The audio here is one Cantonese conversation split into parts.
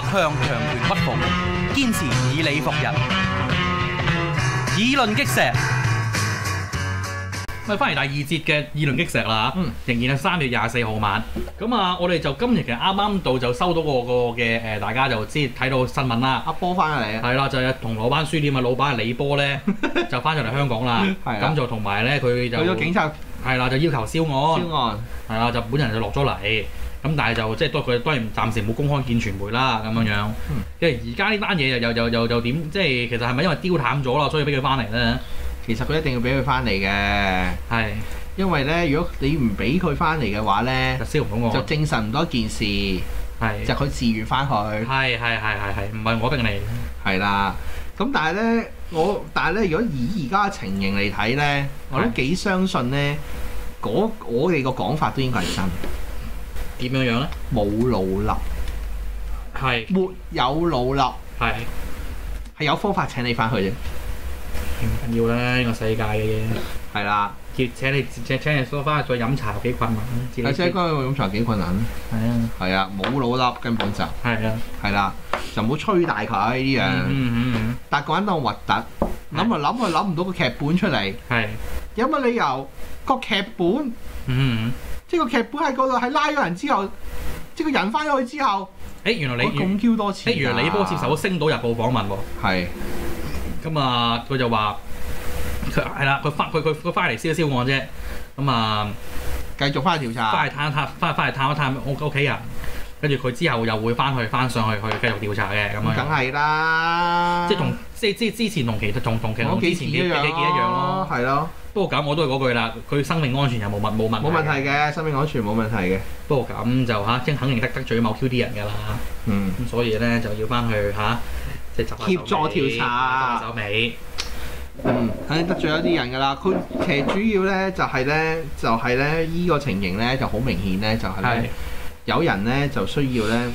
向強權屈服，堅持以理服人，議論擊石。咁翻嚟第二節嘅議論擊石啦嚇，仍然係3月24號晚。咁啊，我哋就今日其實啱啱到就收到個嘅大家就知睇到新聞啦。 阿波翻嚟啊， 係啦，就係銅鑼灣書店嘅老闆李波咧，就翻上嚟香港啦。咁就同埋咧，佢就去咗警察係啦，就要求銷案。 銷案係啦，就本人就落咗嚟。咁但係就即係都佢當然暫時冇公開見傳媒啦咁樣樣。因為而家呢單嘢又點？即係其實係咪因為丟淡咗啦，所以俾佢翻嚟咧？ 其實佢一定要俾佢翻嚟嘅， 係因為咧，如果你唔俾佢翻嚟嘅話咧， 就銷唔到案， 就證實唔到一件事， 係就佢自願翻去， 係，唔係我逼你， 係啦。咁但係咧，但係咧，如果以而家嘅情形嚟睇咧，我都幾相信咧，我哋個講法都應該係真。 點樣樣咧？ 冇腦笠， 係沒有腦笠，係有方法請你翻去啫。 唔緊要啦，呢個世界嘅嘢係啦， 請你蘇翻去再飲茶幾困難， 係請翻去飲茶幾困難。係啊，冇腦笠根本就係啦，就唔好吹大佢呢樣。但個人當核突，諗唔到個劇本出嚟。有乜理由個劇本？即係個劇本喺嗰度，係拉咗人之後，即係個人翻咗去之後， 原來你咁 Q 多錢。 原來李波接受咗《星島日報》訪問喎。係。咁啊，佢就話佢係啦，佢翻嚟銷案啫。咁啊， 繼續翻去調查， 翻嚟探一探屋企人，跟住佢之後又會翻上去繼續調查嘅咁樣。 梗係啦， 即係之前同之前幾件一樣咯。係咯。不過咁我都係嗰句啦，佢生命安全又冇問題嘅，生命安全冇問題嘅。 不過咁就即係肯定得罪某 Q 啲人㗎啦。咁所以咧就要翻去即係協助調查， 手尾。 肯定得罪咗啲人㗎啦。佢其實主要咧就係咧依個情形咧就好明顯咧，就係咧有人咧就需要咧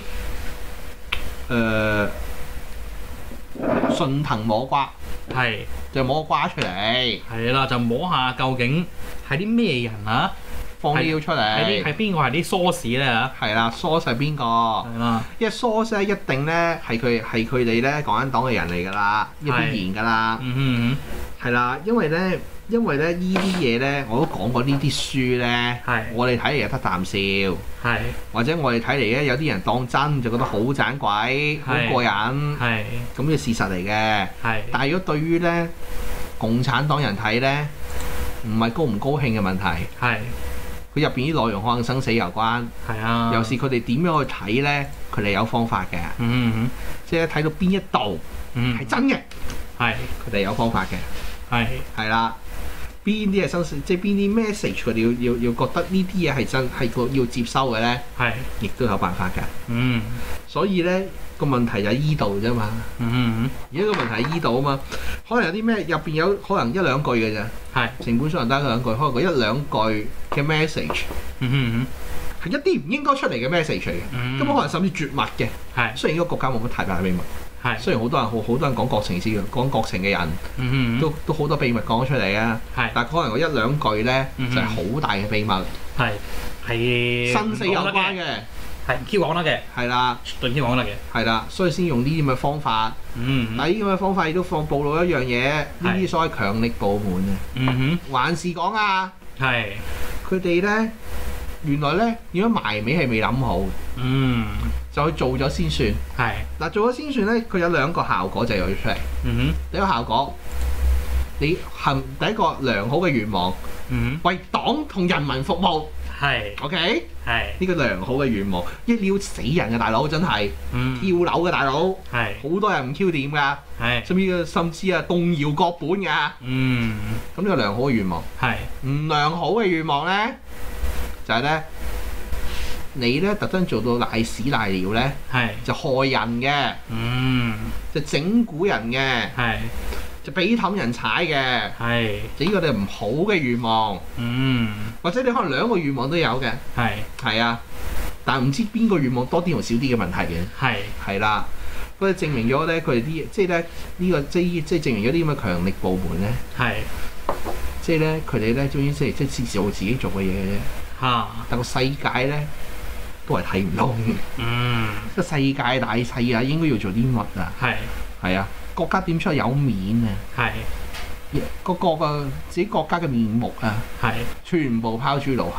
順藤摸瓜。就摸個瓜出嚟，係啦，就摸下究竟係啲咩人啊？ 放料出嚟， 係邊個係啲 source 咧嚇？ 係啦，source 係邊個？係啦，因為 source 咧一定咧係佢哋咧港恩黨嘅人嚟㗎啦，必然㗎啦。係啦，因為咧依啲嘢咧，我都講過呢啲書咧，我哋睇嚟又得啖笑，或者我哋睇嚟咧有啲人當真就覺得好盞鬼，好過癮，咁嘅事實嚟嘅。但係如果對於咧共產黨人睇咧，唔係高唔高興嘅問題，佢入邊啲內容可能生死攸關，尤其是佢哋點樣去睇咧，佢哋有方法嘅，即係睇到邊一度係真嘅，佢哋有方法嘅。係啦，邊啲係生死，即係邊啲 message 佢哋要覺得呢啲嘢係真係要接收嘅咧，亦都有辦法㗎。所以咧個問題就喺依度啫嘛。而家個問題喺依度啊嘛，可能有啲咩入邊有可能一兩句嘅啫，成本上得一兩句，可能佢一兩句嘅 message，係一啲唔應該出嚟嘅 message 嚟嘅，根本可能甚至絕密嘅。雖然呢個國家冇乜太大秘密。雖然好多人講國情先，講國情嘅人，都好多秘密講咗出嚟啊！但係可能嗰一兩句咧，就係好大嘅秘密，係生死有關嘅，係 Q 講得嘅，係啦，絕對 Q 講得嘅，係啦，所以先用呢啲咁嘅方法。但係呢啲咁嘅方法亦都暴露一樣嘢，呢啲所謂強力部門啊，還是講啊，佢哋咧原來咧，如果埋尾係未諗好。就去做咗先算。嗱，做咗先算咧，佢有兩個效果就有咗出嚟。第一個效果，你第一個良好嘅願望，為黨同人民服務。OK。呢個良好嘅願望，一撩死人嘅大佬真係，跳樓嘅大佬，好多人唔 Q 點㗎，甚至動搖國本㗎。咁呢個良好嘅願望，唔良好嘅願望咧，就係咧。你咧特登做到賴屎賴尿咧，就害人嘅，就整蠱人嘅，就俾氹人踩嘅，就呢個你唔好嘅願望，或者你可能兩個願望都有嘅，係啊，但係唔知邊個願望多啲同少啲嘅問題嘅，係啦，咁就證明咗咧佢哋啲即係咧呢個即係證明咗啲咁嘅強力部門咧，即係咧佢哋咧終於即係做自己做嘅嘢嘅啫，但個世界咧。 都係睇唔通嘅。個世界大細啊，應該要做啲乜啊？係啊，國家點出嚟有面啊？個自己國家嘅面目啊，全部拋諸腦後。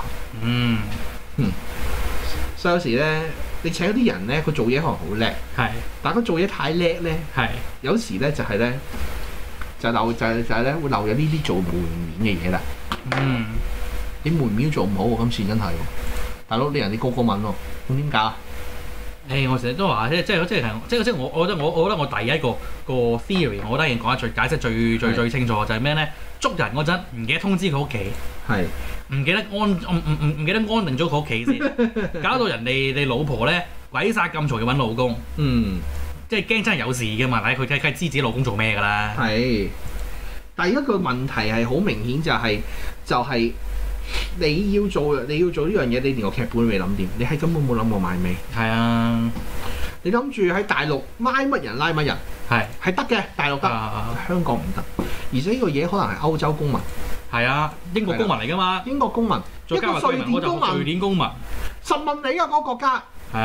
所以有時咧，你請嗰啲人咧，佢做嘢可能好叻，但係佢做嘢太叻咧，有時咧就係咧就係咧會漏咗呢啲做門面嘅嘢啦。你門面做唔好喎，今次真係喎，大佬你人哋個問喎，咁點搞？ 我成日都話即係我覺得我第一個 theory， 我覺得已經講得解釋最清楚就係咩咧？捉人嗰陣唔記得通知佢屋企，唔記得唔記得安定咗佢屋企先，搞到人哋你老婆咧鬼殺咁嘈要揾老公，即係驚真係有事㗎嘛？佢梗係知自己老公做咩㗎啦。 第一個問題係好明顯就係你要做呢樣嘢，你連個劇本都未諗掂，你係根本冇諗過賣尾。你諗住喺大陸拉乜人，係得嘅，大陸得，香港唔得。而且呢個嘢可能係歐洲公民，英國公民嚟㗎嘛，英國公民，再加埋瑞典公民，瑞典公民，實問你㗎嗰個國家，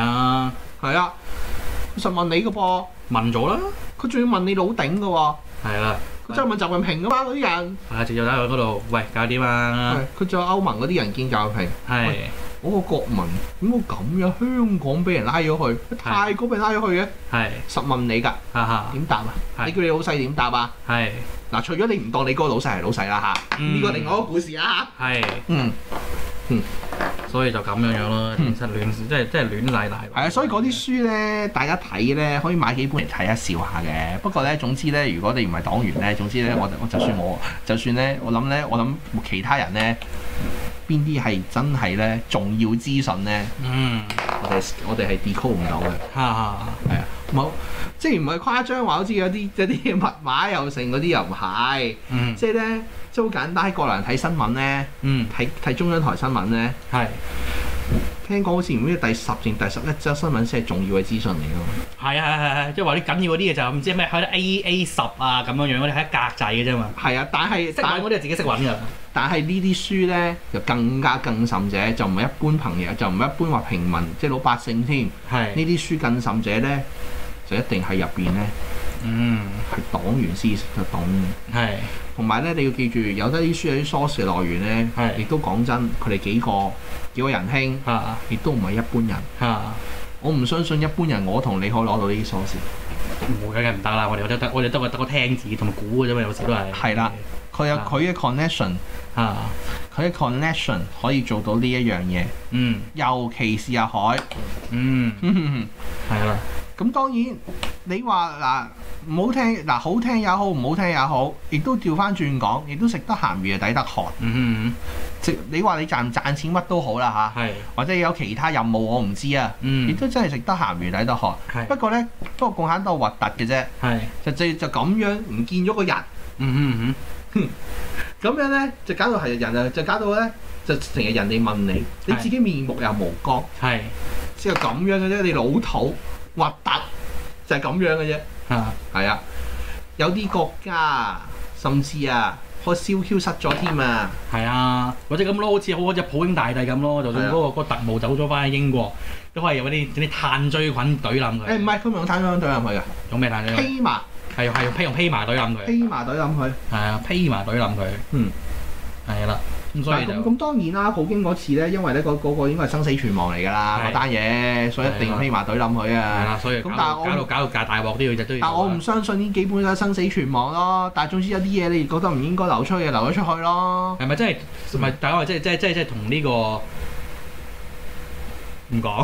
實問你㗎噃，問咗啦，佢仲要問你老頂㗎喎，佢真係問習近平㗎嘛嗰啲人，直接打去嗰度，喂搞掂啊，佢仲有歐盟嗰啲人見習近平，嗰個國民點會咁樣？香港俾人拉咗去，泰國俾人拉咗去嘅，實問你㗎，點答啊？你叫你老細點答啊？嗱，除咗你唔當你嗰個老細係老細啦嚇，呢個另外一個故事啦嚇。 所以就咁樣咯，其實即係亂賴賴。 所以嗰啲書咧，大家睇咧可以買幾本嚟睇下笑下嘅。不過咧，總之咧，如果你唔係黨員咧，總之咧，我就算咧，我諗其他人咧，邊啲係真係咧重要資訊咧，我哋係 decode 唔到嘅。冇，即係唔係誇張話，好似有啲密碼又成嗰啲又唔係，即係咧，即係好簡單。喺國內人睇新聞咧，睇中央台新聞咧，聽講好似唔知第10定第11則新聞先係重要嘅資訊嚟㗎嘛。係，即係話啲緊要嗰啲嘢就唔知咩喺啲 A10啊咁樣樣，我哋係一格仔嘅啫嘛。但係識揾嗰啲係自己識揾㗎。但係呢啲書咧就更甚者，就唔係一般朋友，就唔係一般話平民，即係老百姓添。呢啲書更甚者咧，就一定係入邊咧，係黨員先識得懂。同埋咧，你要記住，有得啲書有啲 source 來源咧，亦都講真，佢哋幾個人兄，亦都唔係一般人。我唔相信一般人，我同你可以攞到呢啲 source。冇梗係唔得啦！我哋得個聽字同埋估嘅啫嘛，有時都係。係啦，佢有佢嘅 connection，佢嘅 connection 可以做到呢一樣嘢。尤其是阿海。係啦。咁當然，你話嗱唔好聽，嗱好聽也好，唔好聽也好，亦都調翻轉講，亦都食得鹹魚就抵得渴。你話你賺唔賺錢乜都好啦嚇，或者有其他任務我唔知啊，亦都真係食得鹹魚抵得渴。不過咧，共產黨核突嘅啫，就咁樣唔見咗個人。咁樣咧就搞到係人啊，就搞到咧就成日人哋問你，你自己面目又無光，即係咁樣嘅啫，你老土。核突就係咁樣嘅啫，係啊，有啲國家甚至可以燒 Q 失咗添啊，係啊，或者咁咯，好似普京大帝咁咯，就算嗰個特務走咗翻去英國，都可以有啲炭疽菌懟冧佢。唔係，佢唔用炭疽菌懟冧佢㗎，用咩炭疽菌？披麻，用披麻懟冧佢。披麻懟冧佢，係啊，披麻懟冧佢，係啦。咁當然啦，普京嗰次咧，因為咧嗰個應該係生死存亡嚟㗎啦，嗰單嘢，所以一定要披麻隊冧佢啊。係啦，所以咁搞到大鑊都要。但我唔相信呢幾本都係生死存亡咯。但係總之有啲嘢你覺得唔應該流出嘅，流咗出去咯。係咪真係？唔係，大家即係同呢個唔講。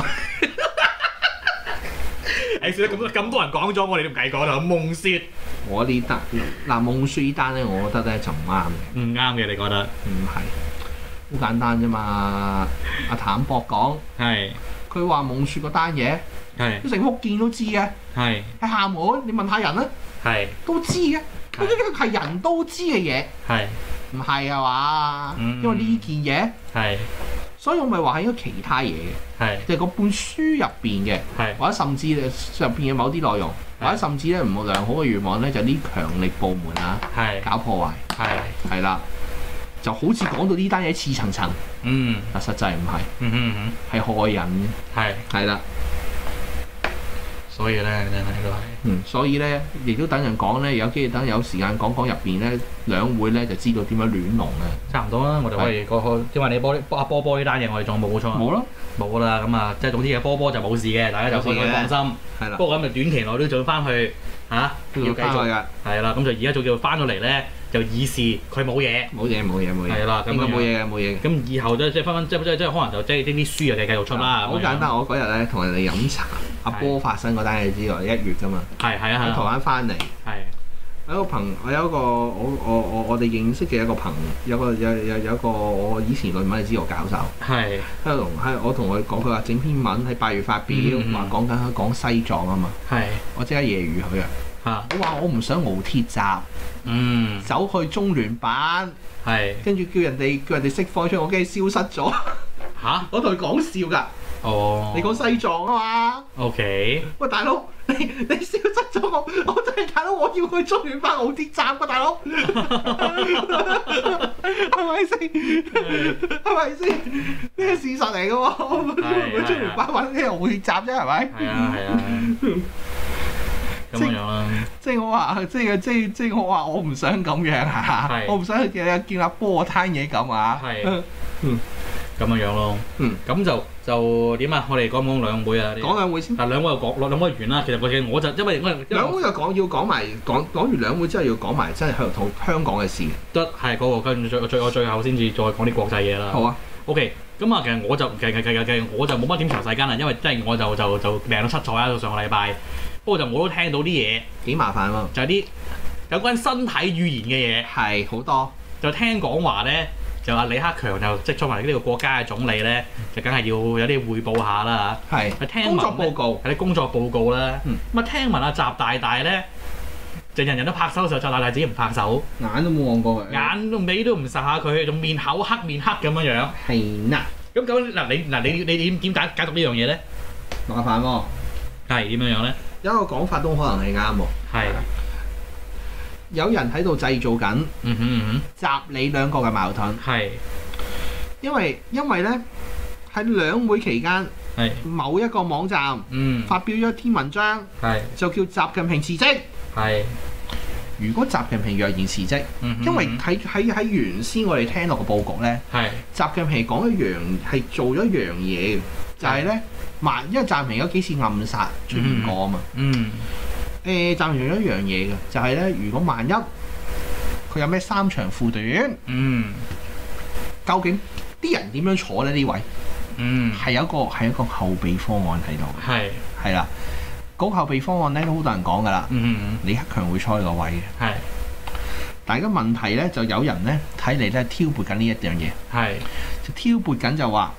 算啦，咁多人講咗，我哋都唔計講啦。夢雪，我呢單夢雪呢單咧，我覺得咧就唔啱嘅。唔啱嘅，你覺得？唔係，好簡單啫嘛。阿譚博講，佢話夢雪嗰單嘢，都成福建都知嘅。喺廈門，你問下人啦，都知嘅。呢個係人都知嘅嘢，唔係啊嘛？因為呢件嘢，所以我咪話係應該其他嘢嘅，即係嗰本書入邊嘅，或者甚至入邊嘅某啲內容，或者甚至咧唔良好嘅願望咧，就啲強力部門搞破壞，係啦， 就好似講到呢單嘢似層層，但實際唔係，係害人嘅，係啦。 所以咧，真係都係。 所以咧，亦都等人講咧，有機會等有時間講入邊咧，兩會咧就知道點樣亂龍嘅。 差唔多啦，我哋可以因為你波波呢單嘢，我哋仲冇錯。冇咯，冇啦。咁啊，即係總之嘅波就冇事嘅，大家就可以放心。係啦。不過咁就短期內都做翻去都要繼續㗎。係啦，咁就而家仲叫翻到嚟咧，就以示佢冇嘢。冇嘢。係啦，咁佢冇嘢嘅。咁以後即係分分即係可能就即係啲書啊繼續出啦。好簡單，我嗰日咧同人哋飲茶。阿波發生嗰單嘢之外，1月㗎嘛，喺台灣翻嚟，我有一個我哋認識嘅一個朋友，有一個我以前論文係指導教授，我同佢講，佢話整篇文喺8月發表，話講西藏啊嘛，我即刻揶揄佢我話我唔想熬鐵閘，走去中聯辦，跟住叫人哋釋放出，我驚消失咗，我同佢講笑㗎。你講西藏啊嘛 ？OK。喂， 大佬，你消失咗我真係大佬，我要去中聯辦熬鐵閘㗎，大佬，係咪先？呢個事實嚟㗎喎，去中聯辦揾啲熬鐵閘啫，係咪？ 係啊。咁樣啦。 即係我話，即係我話，我唔想咁樣我唔想見阿波嗰攤嘢咁啊。 咁樣咯，咁就點啊？我哋講兩會啊， 講兩會先。 但兩會又講，兩會完啦。其實我就因為兩會又要講埋講完兩會之後要講埋真係同香港嘅事。 得係嗰個跟住我最後先至再講啲國際嘢啦。 好啊。 OK，咁啊，其實我就我就冇乜點詳細間啦，因為真係我就病到七彩啦，到上個禮拜。不過我都聽到啲嘢幾麻煩喎， 就係啲有關身體語言嘅嘢係好多。 就聽講話咧。就話李克強就即係作為呢個國家嘅總理咧，就梗係要有啲彙報下啦嚇。 工作報告， 有啲工作報告啦。咁聽聞阿習大大咧，就人人都拍手嘅時候，習大大自己唔拍手， 眼都冇望過佢， 眼都尾都唔睄下佢，仲面口黑咁樣。 係啦。 咁你點解讀呢樣嘢咧？ 麻煩喎。 係點樣咧？ 有一個講法都可能係啱喎。係。有人喺度製造緊習李兩個嘅矛盾，因為咧喺兩會期間，某一個網站發表咗一篇文章，就叫習近平辭職。如果習近平若然辭職，因為喺原先我哋聽落個佈局咧，習近平講一樣係做咗一樣嘢，就係咧因為習近平有幾次暗殺出現過啊嘛。習近平有一樣嘢嘅，就係咧，如果萬一佢有咩三長褲短，究竟啲人點樣坐咧？呢位係有一個後備方案喺度，係啦，嗰個後備方案咧都好多人講噶啦，李克強會坐呢個位嘅，但係個問題咧就有人咧睇嚟咧挑撥緊呢一樣嘢，就挑撥緊就話，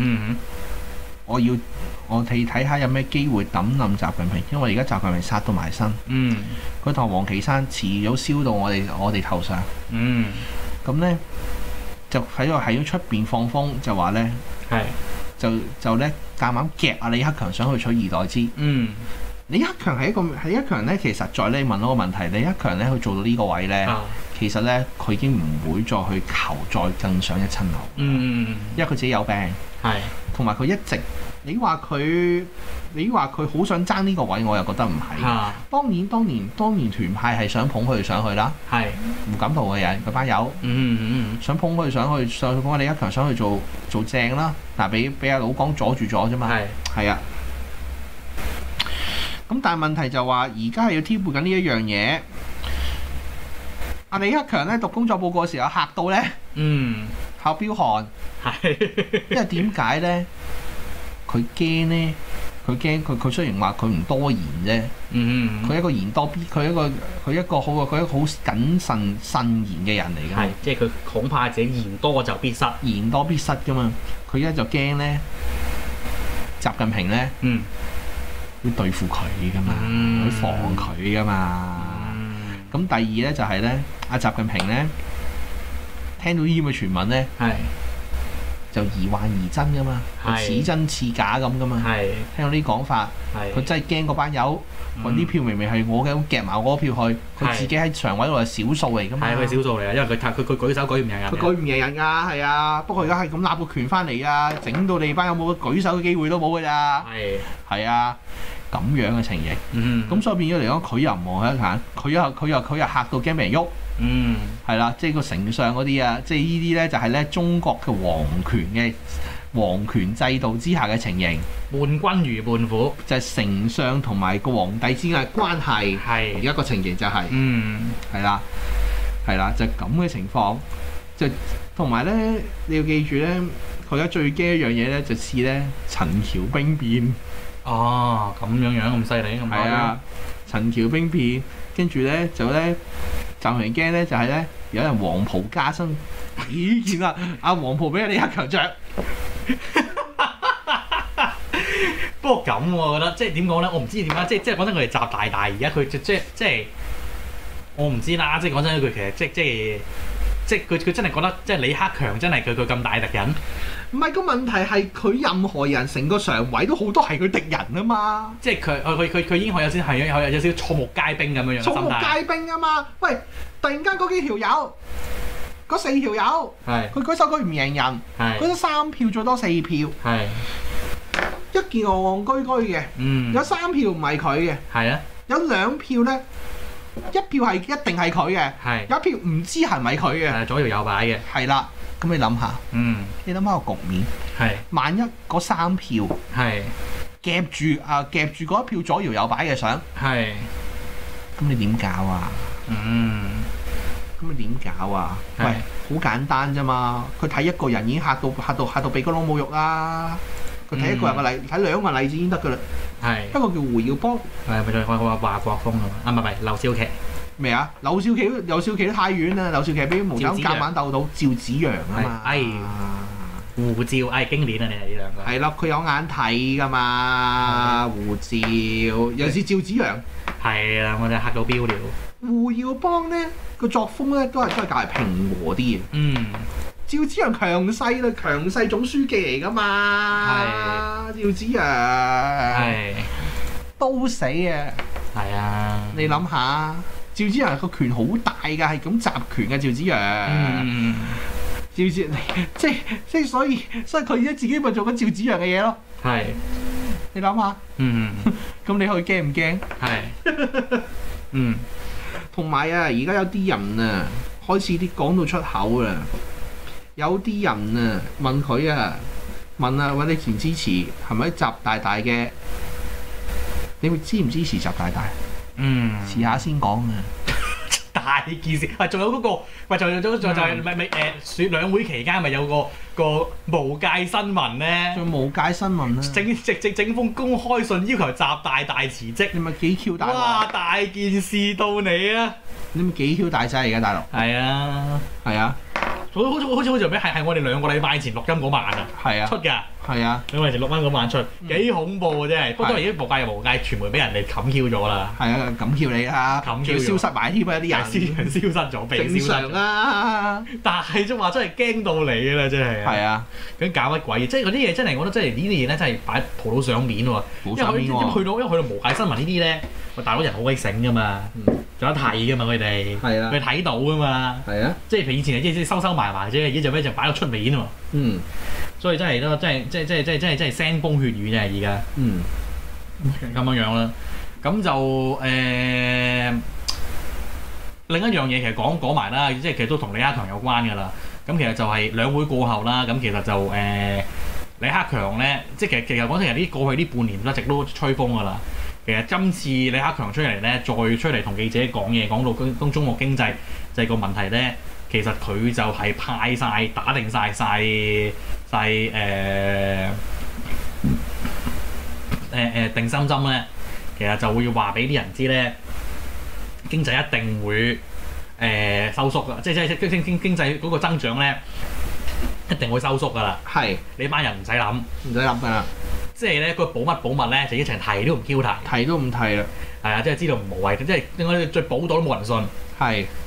我哋睇下有咩機會抌冧習近平，因為而家習近平殺到埋身，佢同王岐山遲早燒到我哋頭上，咁咧就喺度出邊放風，就話咧，就咧夾硬夾啊李克強想去取而代之。李克強李克強咧，其實在你問我個問題，李克強咧去做到呢個位咧，其實咧佢已經唔會再去求再更上一層樓，因為佢自己有病，同埋佢一直。你話佢好想爭呢個位，我又覺得唔係。當然團派係想捧佢上去啦。胡錦濤嘅人，佢班友，想捧佢上去捧李克強上去做正啦。但係俾阿老江阻住咗啫嘛。係啊。咁但係問題就話，而家係要挑撥緊呢一樣嘢。阿李克強咧讀工作報告嘅時候嚇到咧，嚇飆汗。因為點解咧？佢驚咧，佢雖然話佢唔多言啫，佢一個言多必，佢一個好謹慎慎言嘅人嚟㗎。 即係佢恐怕自己言多就必失， 言多必失㗎嘛。佢而家就驚咧，習近平咧，會對付佢㗎嘛，會防佢㗎嘛。咁第二咧就係咧，阿習近平咧聽到呢啲咁嘅傳聞咧， 就疑幻疑真噶嘛，似真似假咁噶嘛。聽到呢啲講法，佢真係驚嗰班友揾啲票明明係我嘅，夾埋我嗰票去，佢自己喺常委度係少數嚟噶嘛。係佢少數嚟啊，因為佢舉手舉唔贏人。佢舉唔贏人㗎，係啊。不過而家係咁攬個權翻嚟啊，整到你班有冇舉手嘅機會都冇㗎咋。係啊。咁樣嘅情形，咁所以變咗嚟講，佢又唔望一眼，佢又嚇到驚俾人喐，係啦，即係個丞相嗰啲啊，即係呢啲咧就係咧中國嘅皇權制度之下嘅情形，伴君如伴虎，就係丞相同埋個皇帝之間嘅關係，而家個情形就係，係啦，就咁嘅情況，就同埋咧你要記住咧，佢而家最驚一樣嘢咧，就似咧陳橋兵變。哦，咁樣咁犀利咁係啊！陳橋兵變，跟住咧就咧暫時驚咧就係咧有人黃袍加身，咦見啦阿黃袍俾阿李克強着。不過咁我覺得即係點講咧？我唔知點解，即係講真，佢哋習大大而家佢即係我唔知啦。即係講真一句，其實即係佢真係覺得即係李克強真係佢咁大敵人。唔係個問題係佢任何人成個常委都好多係佢敵人啊嘛！即係佢已經有先係有少少草木皆兵咁樣樣。草木皆兵啊嘛！喂，突然間嗰幾條友，嗰4條友，佢舉手舉唔贏人，舉咗3票最多4票，一件戇居居嘅，有3票唔係佢嘅，有2票咧，一票係一定係佢嘅，有1票唔知係咪佢嘅，左搖右擺嘅，係啦。咁你諗下，你諗下個局面，萬一嗰3票夾住嗰1票左搖右擺嘅相，咁你點搞啊？咁你點搞啊？喂，好簡單啫嘛！佢睇一個人已經嚇到鼻哥窿冇肉啦！佢睇一個人嘅例，睇2個例子已經得㗎啦。一個叫胡耀邦，咪就係我話國鋒啊嘛，唔係劉少奇。咩啊？劉少奇都太遠啦！劉少奇俾毛澤東夾硬鬥到趙紫陽啊嘛！胡趙經典啊！你係呢兩個係啦，佢有眼睇噶嘛？胡趙尤其是趙紫陽係啦，我哋嚇到飆了。胡耀邦咧個作風咧都係較為平和啲嘅。趙紫陽強勢啦，強勢總書記嚟噶嘛？趙紫陽都死啊！係啊，你諗下。趙紫陽個權好大㗎，係咁集權嘅趙紫陽。趙紫即所以佢而家自己咪做緊趙紫陽嘅嘢咯。係，你諗下。咁你去驚唔驚？係。同埋啊，而家有啲人啊，開始啲講到出口啦。有啲人啊問佢啊，問啊，喂，你支唔支持係咪習大大嘅？你會支唔支持習大大？遲下先講啊！大件事，仲有嗰個，仲係選兩會期間咪有個無界新聞咧？仲無界新聞咧？整封公開信要求習大大辭職，你咪幾 Q 大？哇！大件事到你啊！你咪幾 Q 大劑而家大陸？係啊，係啊。好似咩？係我哋2個禮拜前錄音嗰晚啊，出㗎，係啊，2個禮拜前錄音嗰晚出，幾恐怖啊真係！不過而家無界傳媒俾人哋冚 Q 咗啦，係啊，冚 Q 你啦，冚 Q 消失埋添啊啲人，消失咗，被消失。正常啦，但係即話真係驚到你啦，真係。係啊，咁搞乜鬼嘢？即係嗰啲嘢真係，我覺得真係呢啲嘢咧，真係擺蒲到上面喎。因為去到無界新聞呢啲咧，大佬人好鬼醒㗎嘛。有得睇㗎嘛，佢哋佢睇到㗎嘛，即係譬如以前係即係收埋啫，而家就咩就擺到出面喎。所以真係都真係腥風血雨啫，而家。咁樣啦，咁就另一樣嘢其實講埋啦，即係其實都同李克強有關㗎啦。咁其實就係兩會過後啦，咁其實就李克強咧，即係其實講真，呢過去呢半年一直都吹風㗎啦。其實今次李克強出嚟咧，再出嚟同記者講嘢，講到中國經濟就係個問題咧。其實佢就係派晒打定晒定心針咧。其實就會話俾啲人知咧，經濟一定會收縮㗎，即係經濟嗰個增長咧一定會收縮㗎啦。係你班人唔使諗㗎啦。即係咧，個保密咧，就一齊提都唔 Q 提，提都唔提啦。係啊，即係知道唔無謂，即係應該最保到都冇人信。係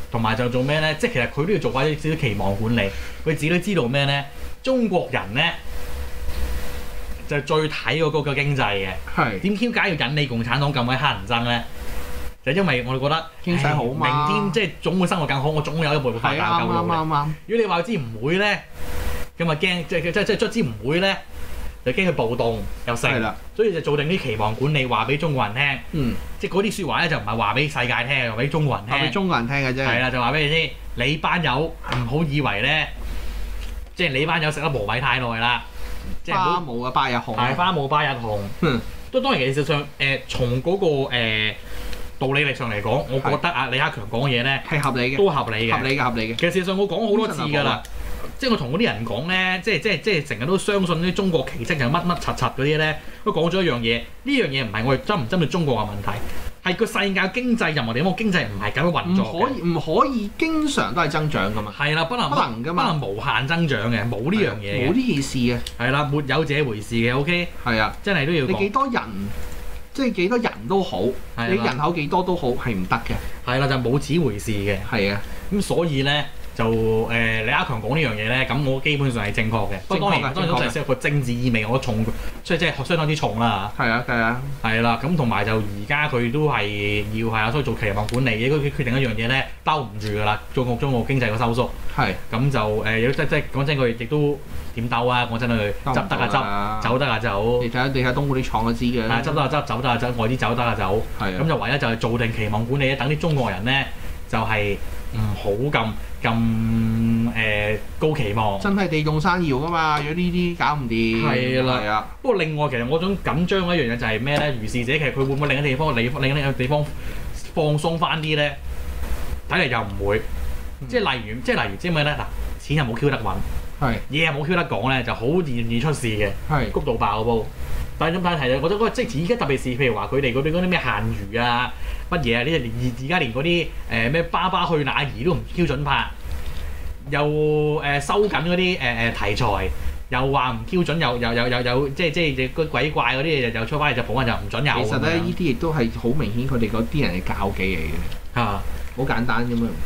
同埋就做咩咧？即係其實佢都要做翻少少期望管理，佢自己都知道咩咧？中國人咧就最睇嗰個經濟嘅。係點解要引你共產黨咁鬼乞人憎咧？就因為我哋覺得經濟好嘛， 明天即係總會生活更好，我總會有一步發達夠路嘅。如果你話知唔會咧，咁啊驚，即係卒之唔會咧，就驚佢暴動又成，所以就做定啲期望管理，話俾中國人聽。即係嗰啲説話咧就唔係話俾世界聽，話俾中國人聽。話俾中國人聽嘅啫。係啦，就話俾你知，你班友唔好以為咧，即係你班友食得磨米太耐啦。即係花無啊百日紅。 係花無百日紅。都當然其實上從嗰個道理力上嚟講，我覺得啊李克強講嘅嘢咧係合理嘅， 都合理嘅，合理嘅。 其實事實上我講好多次㗎啦，即係我同嗰啲人講咧，即係成日都相信啲中國奇蹟就乜乜柒柒嗰啲咧，都講咗一樣嘢。呢樣嘢唔係我哋針唔針對中國嘅問題，係個世界經濟任何地方經濟唔係咁樣運作嘅，唔可以經常都係增長㗎嘛。係啦，不能㗎嘛， 不能無限增長嘅，冇呢樣嘢， 冇呢件事嘅。 係啦，沒有這回事嘅。OK。係啊，真係都要講。你幾多人？即係幾多人都好，你人口幾多都好，係唔得嘅。係啦，就冇此回事嘅。係啊，咁所以咧就李克強講呢樣嘢咧，咁我基本上係正確嘅。不過當然都係個政治意味，我重，所以即係相當之重啦。係啊，係啊。係啦，咁同埋就而家佢都係要係啊，所以做期望管理嘅，佢決定一樣嘢咧，兜唔住㗎啦。中國經濟個收縮。係。咁就即係講真，佢亦都。點兜啊！講真佢執得啊執，走得啊走。你睇東莞啲廠都知嘅。係執得啊執，走得啊走，外資走得啊走。係啊。咁就唯一就係做定期望管理咧，等啲中國人咧就係唔好咁高期望。真係地動山搖㗎嘛！如果呢啲搞唔掂。係啦。係啊。不過另外其實我想緊張一樣嘢就係咩咧？如是者其實佢會唔會另一個地方放鬆翻啲咧？睇嚟又唔會。即係例如咩咧？嗱，錢又冇 Q 得揾。係嘢又冇 Q 得講咧，就好易出事嘅，谷到爆個煲。但係係啊，我覺得嗰個即係而家特別是譬如話佢哋嗰啲咩限娛啊乜嘢啊，呢而家連嗰啲咩爸爸去哪兒都唔 Q 準拍，又收緊嗰啲題材，又話唔 Q 準，又即係個鬼怪嗰啲嘢又出翻嚟就補翻就唔準有。其實咧，呢啲亦都係好明顯佢哋嗰啲人嘅教技嚟嘅。嚇，好簡單咁樣。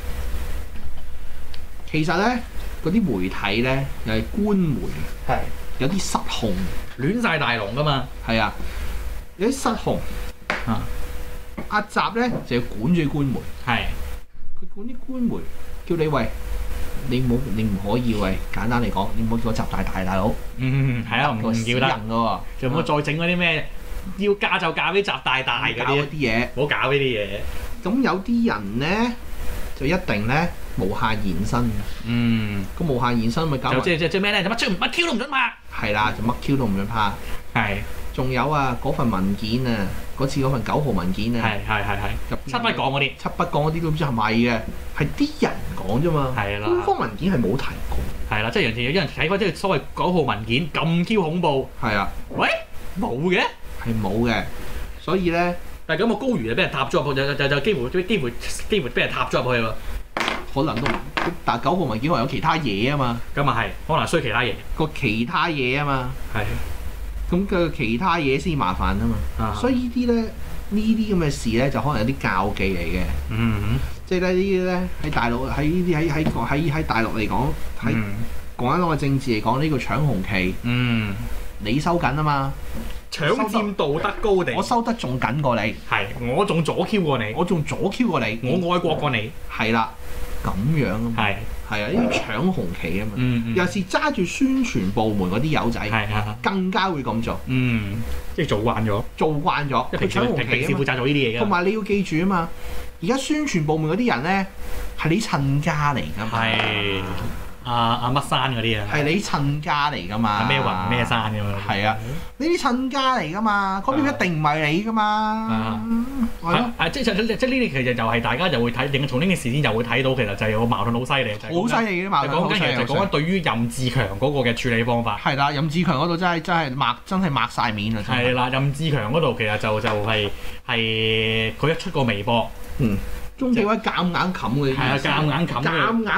其實咧。嗰啲媒體咧又係官媒，係有啲失控，亂晒大龍噶嘛。係啊，有啲失控。阿習咧就要管住官媒，係佢管啲官媒，叫你喂，你唔可以喂，簡單嚟講，你唔好叫我習大佬。係啊，唔叫得人噶喎，就唔好再整嗰啲咩要嫁就嫁俾習大嗰啲嘢，唔好搞呢啲嘢。咁有啲人咧就一定咧。無限延伸，個無限延伸咪搞即係咩咧？就乜 Q 都唔準拍，係啦，就乜 Q 都唔準拍，係。仲有啊，嗰份文件啊，嗰次嗰份9號文件啊，係，七不講嗰啲都唔知係咪嘅，係啲人講啫嘛，係啦，官方文件係冇提過，係啦，即係有人睇翻即係所謂9號文件咁 Q 恐怖，係啊，喂，冇嘅，係冇嘅，所以咧，但係咁個高原就俾人踏咗入去，就幾乎俾人踏咗入去喎。可能都唔，但係9號文件話有其他嘢啊嘛，咁啊係，可能需其他嘢，個其他嘢啊嘛，係，咁嘅其他嘢先麻煩啊嘛，所以呢啲咧，呢啲咁嘅事咧就可能有啲教技嚟嘅，即係咧呢啲咧喺大陸喺呢啲喺大陸嚟講，喺講緊我嘅政治嚟講呢個搶紅旗，你收緊啊嘛。搶佔道德高地，我收得仲緊過你，係我仲左 Q 過你，我愛國過你，係啦，咁樣啊嘛，係啊，呢啲搶紅旗啊嘛，有時揸住宣傳部門嗰啲友仔，更加會咁做，即係做慣咗，佢搶紅旗平時負責做呢啲嘢嘅，同埋你要記住啊嘛，而家宣傳部門嗰啲人咧係你親家嚟㗎嘛。係。阿乜山嗰啲啊，係你親家嚟噶嘛？咩雲咩山咁嘛？係啊，呢啲親家嚟噶嘛？嗰邊一定唔係你噶嘛？係咯，即係呢啲其實就係大家就會睇，從呢件事件就會睇到其實就係有個矛盾好犀利，好犀利嘅矛盾。講緊其實就講緊對於任志強嗰個嘅處理方法。係啦，任志強嗰度真係擘晒面啊！係啦，任志強嗰度其實就係佢一出個微博，中紀委夾硬冚佢，係啊，夾硬冚佢。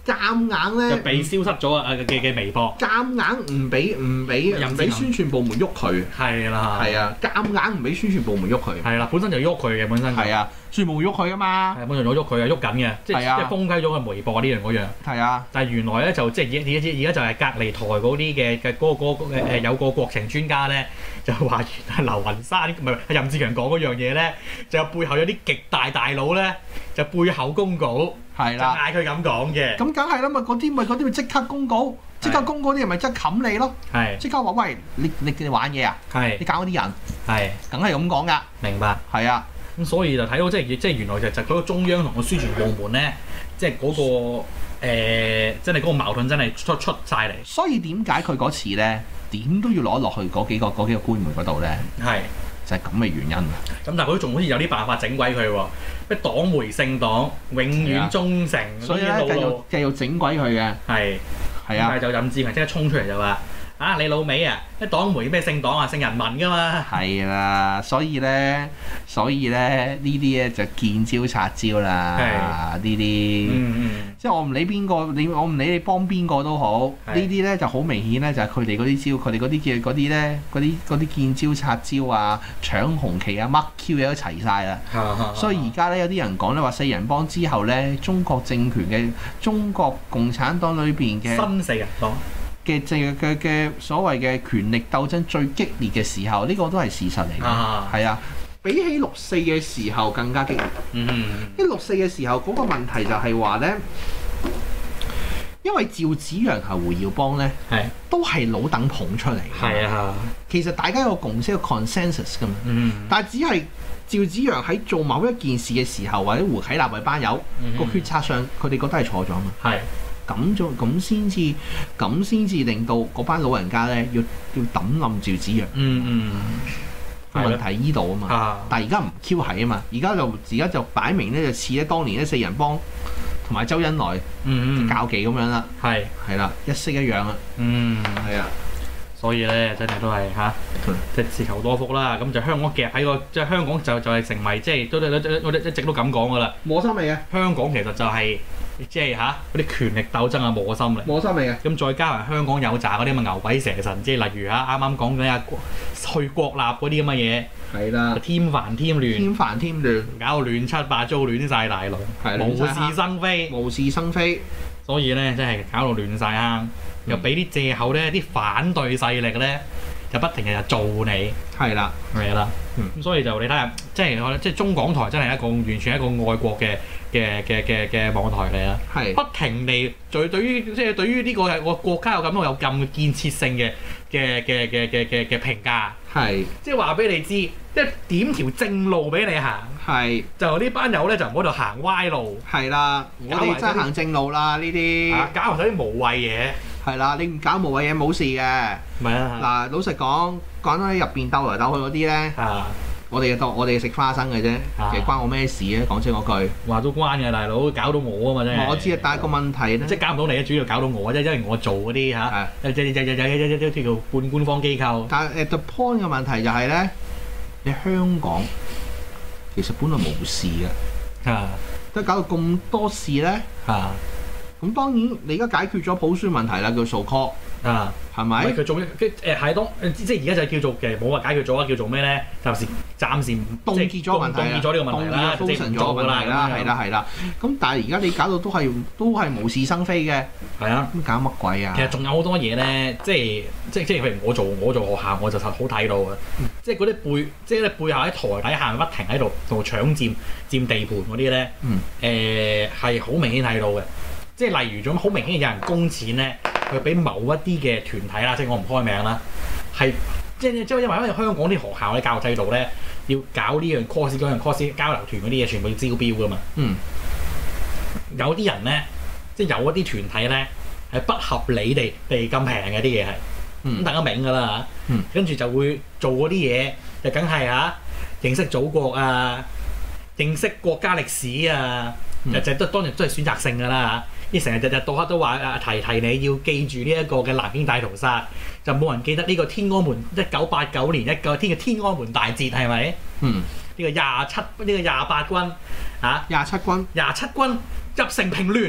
夾硬咧就被消失咗嘅微博， 夾硬唔俾宣傳部門喐佢， 係啦， 係啊，夾硬唔俾宣傳部門喐佢， 係啦，本身就喐佢嘅本身， 係啊，宣傳部門喐佢噶嘛， 係本身喐佢啊，喐緊嘅，即係封雞咗佢微博呢樣嗰樣， 係啊， 但係原來咧就即係而家就係隔離台嗰啲嘅嗰有個國情專家咧就話原來劉雲山唔係任志強講嗰樣嘢咧，就背後有啲極大佬咧就背後公告。係啦，嗌佢咁講嘅， 咁梗係啦嘛，嗰啲咪即刻公告，即刻公告啲人咪即刻冚你咯，即刻話喂，你玩嘢啊，你搞嗰啲人，梗係咁講噶，明白，係啊， 咁所以就睇到即係原來就嗰個中央同個宣傳部門咧，即係嗰個真係嗰個矛盾真係出晒嚟， 所以點解佢嗰次咧點都要攞落去嗰幾個官媒嗰度咧？係。就係咁嘅原因啊！ 咁但係佢都仲好似有啲辦法整鬼佢喎，咩黨媒姓黨，永遠忠誠， 所以咧繼續整鬼佢嘅。係啊， 但係就任志強即刻衝出嚟就話：啊你老味啊！啲黨媒咩姓黨啊，姓人民㗎嘛。係啦，所以咧呢啲咧就見招拆招啦。呢啲，即係我唔理邊個，我唔理你幫邊個都好。呢啲咧就好明顯咧，就係佢哋嗰啲招，佢哋嗰啲嘅嗰啲見招拆招啊，搶紅旗啊，乜 Q 嘢都齊晒啦。所以而家咧有啲人講咧話四人幫之後咧，中國政權嘅中國共產黨裏邊嘅新四人幫嘅所謂嘅權力鬥爭最激烈嘅時候，呢個都係事實嚟嘅。係啊，比起6·4嘅時候更加激烈。因為6·4嘅時候嗰個問題就係話咧，因為趙紫陽同胡耀邦咧，都係老鄧捧出嚟嘅。係啊，其實大家有個共識，有 consensus 㗎嘛。但係只係趙紫陽喺做某一件事嘅時候，或者胡啟立為班友個決策上，佢哋覺得係錯咗嘛。係。咁先至令到嗰班老人家咧要抌冧趙紫陽。問題依度啊嘛。但係而家唔 Q 係啊嘛，而家就擺明咧就似咧當年咧四人幫同埋周恩來教技咁樣啦。係啦，一式一樣啊。係啊。 所以咧真係都係即係自求多福啦。咁就香港夾喺個即係香港就係成為即係我哋一直都咁講噶啦。 磨心嚟嘅。香港其實就係。即係嗰啲權力鬥爭嘅磨心嚟， 磨心嚟嘅。咁再加埋香港有扎嗰啲咁嘅牛鬼蛇神，即係例如啱啱講緊去國立嗰啲咁嘅嘢，係啦，添煩添亂，搞到亂七八糟，亂晒大龍，無事生非，所以咧真係搞到亂晒坑，又俾啲藉口咧，啲反對勢力咧就不停日日做你，係啦，咁所以就你睇下，即係中港台真係完全一個愛國嘅網台嚟啦，不停地對於呢個國家有咁建設性嘅評價，即係話俾你知，即係點條正路俾你行，就呢班友咧就唔好度行歪路，係啦，我哋真係行正路啦呢啲，搞埋晒啲無謂嘢，係啦，你唔搞無謂嘢冇事嘅，嗱老實講到喺入邊鬥來鬥去嗰啲咧。我哋食花生嘅啫，其實關我咩事啊？講真嗰句，話都關嘅，大佬搞到我啊嘛真係。我知啊，但係個問題咧，即係搞唔到你，主要搞到我啫，因為我做嗰啲即叫半官方機構。但係the point 嘅問題就係咧，你香港其實本來冇事嘅，都搞到咁多事咧。咁當然你而家解決咗普選問題啦，叫so call。係咪？佢做係當即係而家就叫做嘅冇話解決咗啊，叫做咩咧？暫時凍結咗問題啦，凍結咗呢個問題啦，即係唔做㗎啦，係啦。咁但係而家你搞到都係無事生非嘅，係啊，咁搞乜鬼啊？其實仲有好多嘢咧，即係譬如我做學校，我就好睇到嘅，即係嗰啲背後喺台底下不停喺度搶佔地盤嗰啲咧，係好明顯睇到嘅。即係例如咁好明顯有人供錢咧。佢俾某一啲嘅團體啦，即係我唔開名啦，係即係因為香港啲學校嘅教育制度咧，要搞呢樣 course 嗰樣 course 交流團嗰啲嘢，全部要招標噶嘛。有啲人咧，即係有一啲團體咧，係不合理地咁平嘅啲嘢係，咁大家明㗎啦嚇。跟住就會做嗰啲嘢，就梗係認識祖國啊，認識國家歷史啊，就當然都係選擇性㗎啦。啲成日日到黑都話提你要記住呢一個嘅南京大屠殺，就冇人記得呢個天安門1989年一個天安門大捷係咪？呢個28軍27軍入城平亂，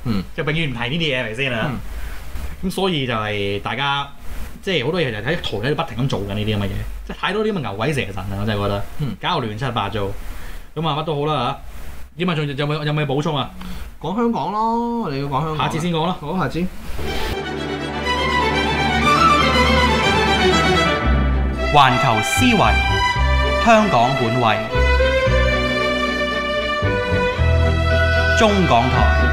就永遠唔提呢啲嘢係咪先啊？咁所以就係大家即係好多嘢就喺圖喺度不停咁做緊呢啲咁嘅嘢，即係太多啲咁嘅牛鬼蛇神啊！我真係覺得搞到亂七八糟。咁啊乜都好啦嚇。點啊？仲有冇補充啊？ 講香港咯，我哋要講香港。 下次先講啦。 好，下次。 環球思維，香港本位，中港台。